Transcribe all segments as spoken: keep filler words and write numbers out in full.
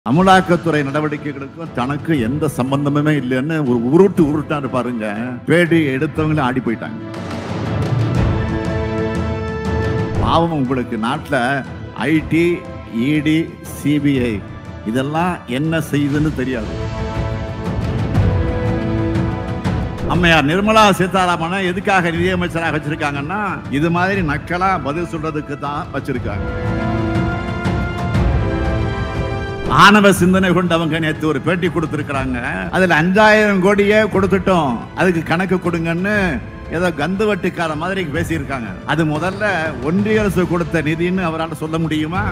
அமலாக்கத்துறை நடவடிக்கைகளுக்கும் தனக்கு எந்த சம்பந்தமுமே இல்லைன்னு ஒரு உருட்டு உருட்டாரு பாருங்க. பேடி எடுத்தவங்களும் ஆடி போயிட்டாங்க. பாவம், உங்களுக்கு நாட்டில் ஐடி, இடி, சிபிஐ இதெல்லாம் என்ன செய்யுதுன்னு தெரியாது. அம்மையார் நிர்மலா சீதாராமனை எதுக்காக நிதியமைச்சராக வச்சிருக்காங்கன்னா இது மாதிரி நக்கலா பதில் சொல்றதுக்கு தான் வச்சிருக்காங்க. ஆணவ சிந்தனை கொண்டு அவங்க நேற்று ஒரு பேட்டி கொடுத்திருக்கிறாங்க. அதுல அஞ்சாயிரம் கோடியே கொடுத்துட்டோம், அதுக்கு கணக்கு கொடுங்கன்னு ஏதோ கந்து வட்டிக்கார மாதிரி பேசியிருக்காங்க. அது முதல்ல ஒன்றிய அரசு கொடுத்த நிதின்னு அவரால் சொல்ல முடியுமா?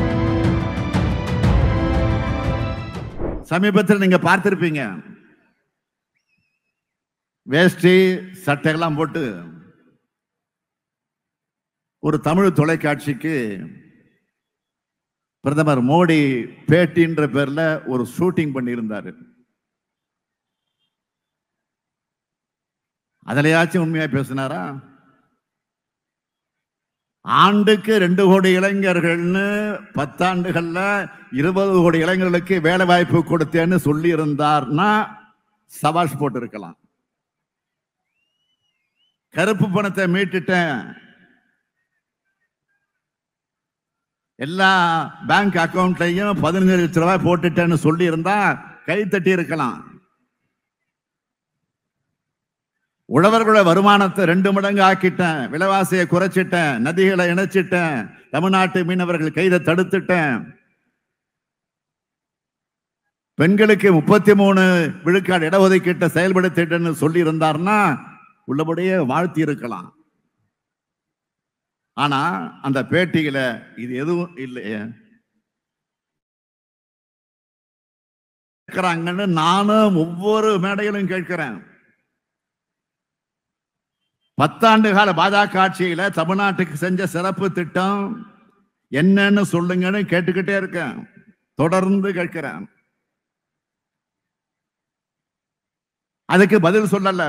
சமீபத்தில் நீங்க பார்த்திருப்பீங்க, வேஷ்டி சட்டையெல்லாம் போட்டு ஒரு தமிழ் தொலைக்காட்சிக்கு பிரதமர் மோடி பேட்டின்ற பேர்ல ஒரு ஷூட்டிங் பண்ணியிருந்தாரு. அதுலயாச்சும் உண்மையா பேசினாரா? ஆண்டுக்கு ரெண்டு கோடி இளைஞர்கள்னு பத்தாண்டுகள்ல இருபது கோடி இளைஞர்களுக்கு வேலை வாய்ப்பு கொடுத்தேன்னு சொல்லி இருந்தார்னா சவாஷ் போட்டு இருக்கலாம். கருப்பு பணத்தை மீட்டுட்டேன், எல்லா பேங்க் அக்கவுண்ட்லையும் பதினஞ்சு லட்சம் ரூபாய் போட்டுட்டேன்னு சொல்லி இருந்தா கை தட்டி இருக்கலாம். உழவர்களோட வருமானத்தை ரெண்டு மடங்கு ஆக்கிட்டேன், விலைவாசியை குறைச்சிட்டேன், நதிகளை இணைச்சிட்டேன், தமிழ்நாட்டு மீனவர்கள் கைதை தடுத்துட்டேன், பெண்களுக்கு முப்பத்தி மூணு விழுக்காடு இடஒதுக்கீட்டை செயல்படுத்திட்டேன்னு சொல்லி இருந்தார்னா உள்ளபடியே வாழ்த்தி இருக்கலாம். ஆனா அந்த பேட்டியில இது எதுவும் இல்லையே. நானும் ஒவ்வொரு மேடையிலும் கேட்கிறேன், பத்தாண்டு கால பாஜக ஆட்சியில தமிழ்நாட்டுக்கு செஞ்ச சிறப்பு திட்டம் என்னன்னு சொல்லுங்கன்னு கேட்டுக்கிட்டே இருக்கேன், தொடர்ந்து கேட்கிறேன். அதுக்கு பதில் சொல்லல.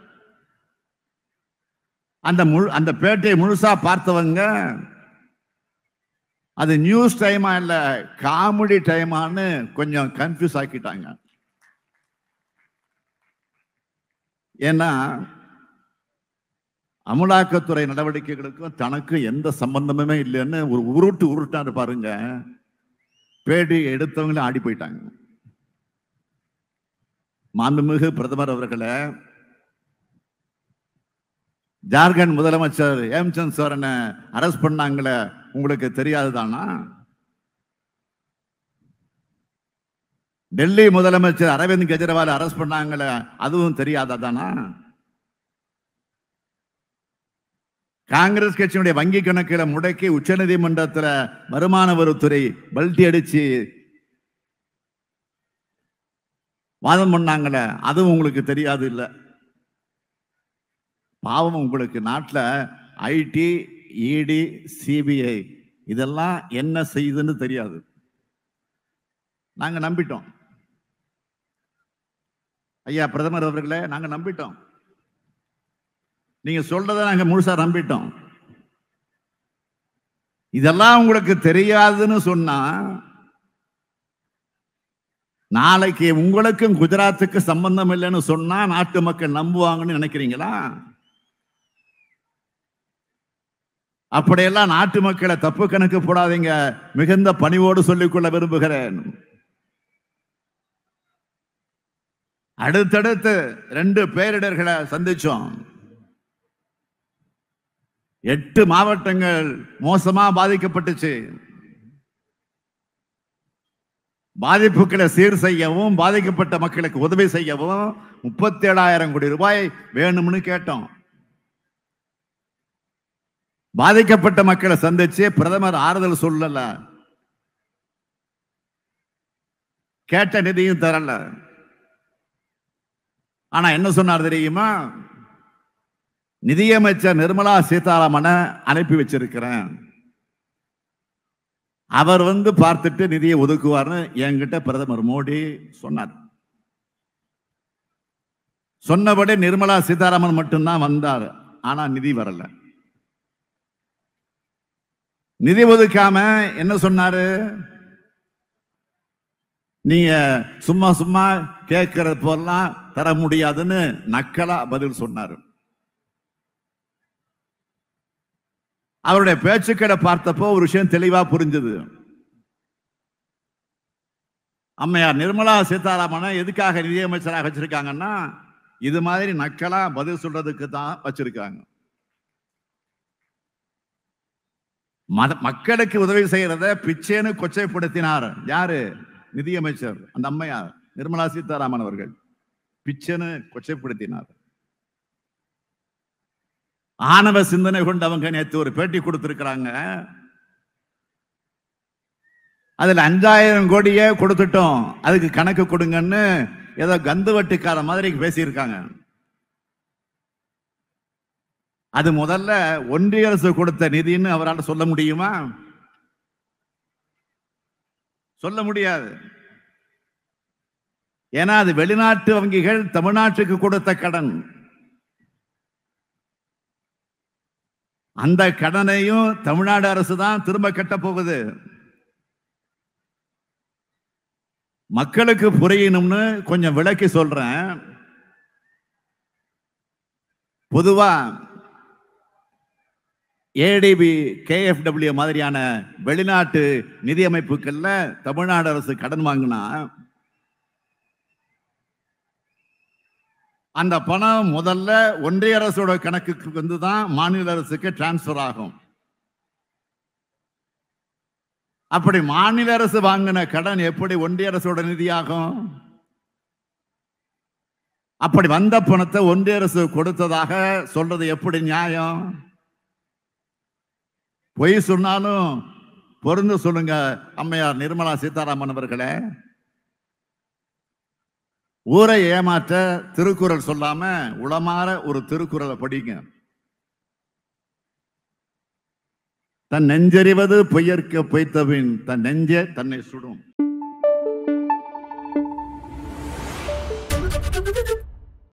அந்த முழு அந்த பேட்டியை முழுசா பார்த்தவங்க அது நியூஸ் டைமா இல்ல காமெடி டைமான்னு கொஞ்சம் கன்ஃபியூஸ் ஆக்கிட்டாங்க. ஏன்னா அமலாக்கத்துறை நடவடிக்கைகளுக்கும் தனக்கு எந்த சம்பந்தமுமே இல்லைன்னு ஒரு உருட்டு உருட்டாரு பாருங்க. பேடி எடுத்தவங்களும் ஆடி போயிட்டாங்க. மாண்புமிகு பிரதமர் அவர்களை, ஜார்க்கண்ட் முதலமைச்சர் ஹேம்சந்த் சோரனை அரெஸ்ட் பண்ணாங்களே, உங்களுக்கு தெரியாதுதானா? டெல்லி முதலமைச்சர் அரவிந்த் கெஜ்ரிவால் அரெஸ்ட் பண்ணாங்களே, அதுவும் தெரியாததானா? காங்கிரஸ் கட்சியினுடைய வங்கி கணக்கில் முடக்கி உச்ச நீதிமன்றத்தில் வருமான வரித்துறை பல்டி அடிச்சு வாதம் பண்ணாங்களே, அதுவும் உங்களுக்கு தெரியாது இல்ல? பாவம், உங்களுக்கு நாட்டில் ஐடி, இடி, சிபிஐ இதெல்லாம் என்ன செய்யுதுன்னு தெரியாது. நாங்க நம்பிட்டோம். ஐயா பிரதமர் அவர்களே, நாங்க நம்பிட்டோம். நீங்க சொல்றதை நாங்க முழுசா நம்பிட்டோம். இதெல்லாம் உங்களுக்கு தெரியாதுன்னு சொன்னா நாளைக்கு உங்களுக்கும் குஜராத்துக்கு சம்பந்தம் இல்லைன்னு சொன்னா நாட்டு மக்கள் நம்புவாங்கன்னு நினைக்கிறீங்களா? அப்படியெல்லாம் நாட்டு மக்களை தப்பு கணக்கு போடாதீங்க, மிகுந்த பணிவோடு சொல்லிக்கொள்ள விரும்புகிறேன். அடுத்தடுத்து ரெண்டு பேரிடர்களை சந்திச்சோம். எட்டு மாவட்டங்கள் மோசமா பாதிக்கப்பட்டுச்சு. பாதிப்புகளை சீர் செய்யவும் பாதிக்கப்பட்ட மக்களுக்கு உதவி செய்யவும் முப்பத்தி ஏழாயிரம் கோடி ரூபாய் வேணும்னு கேட்டோம். பாதிக்கப்பட்ட மக்களை சந்திச்சு பிரதமர் ஆறுதல் சொல்லல, கேட்ட நிதியும் தரல. ஆனா என்ன சொன்னார் தெரியுமா? நிதியமைச்சர் நிர்மலா சீதாராமனை அனுப்பி வச்சிருக்கிறேன், அவர் வந்து பார்த்துட்டு நிதியை ஒதுக்குவார்னு என்கிட்ட பிரதமர் மோடி சொன்னார். சொன்னபடி நிர்மலா சீதாராமன் மட்டும்தான் வந்தார், ஆனா நிதி வரல. நிதி ஒதுக்காம என்ன சொன்னாரு? நீங்க சும்மா சும்மா கேட்கறது போலாம் தர முடியாதுன்னு நக்கலா பதில் சொன்னார். அவருடைய பேச்சுக்களை பார்த்தப்போ ஒரு விஷயம் தெளிவா புரிஞ்சது. அம்மையார் நிர்மலா சீதாராமனை எதுக்காக நிதியமைச்சராக வச்சிருக்காங்கன்னா இது மாதிரி நக்கலா பதில் சொல்றதுக்கு தான் வச்சிருக்காங்க. மக்களுக்கு உதவி செய்யறத பிச்சைன்னு கொச்சைப்படுத்தினார் யாரு? நிதியமைச்சர் அந்த அம்மையார் நிர்மலா சீதாராமன் அவர்கள் பிச்சைன்னு கொச்சைப்படுத்தினார். ஆணவ சிந்தனை கொண்டு அவங்க நேற்று ஒரு பேட்டி கொடுத்திருக்கிறாங்க. அதுல அஞ்சாயிரம் கோடியே கொடுத்துட்டோம், அதுக்கு கணக்கு கொடுங்கன்னு ஏதோ கந்து வட்டிக்கார மாதிரி பேசியிருக்காங்க. அது முதல்ல ஒன்றிய அரசு கொடுத்த நிதின்னு அவரால் சொல்ல முடியுமா? சொல்ல முடியாது. ஏன்னா அது வெளிநாட்டு வங்கிகள் தமிழ்நாட்டுக்கு கொடுத்த கடன். அந்த கடனையும் தமிழ்நாடு அரசு தான் திரும்ப கட்ட போகுது. மக்களுக்கு புரியணும்னு கொஞ்சம் விளக்கி சொல்றேன். பொதுவா ஏடிபி, கேஎஃப்டபிள்யூ மாதிரியான வெளிநாட்டு நிதி அமைப்புகள்ல தமிழ்நாடு அரசு கடன் வாங்கினா அந்த பணம் முதல்ல ஒன்றிய அரசோட கணக்குக்கு வந்து தான் மாநில அரசுக்கு டிரான்ஸ்பர் ஆகும். அப்படி மாநில அரசு வாங்கின கடன் எப்படி ஒன்றிய அரசோட நிதியாகும்? அப்படி வந்த பணத்தை ஒன்றிய அரசு கொடுத்ததாக சொல்றது எப்படி நியாயம்? பொய் சொன்னாலும் பொருந்து சொல்லுங்க அம்மையார் நிர்மலா சீதாராமன் அவர்களே. ஊரை ஏமாற்ற திருக்குறள் சொல்லாம உளமாற ஒரு திருக்குறளை படிங்க. தன் நெஞ்சறிவது பொய்யற்க பொய்த்தபின் தன் நெஞ்சே தன்னை சுடும்.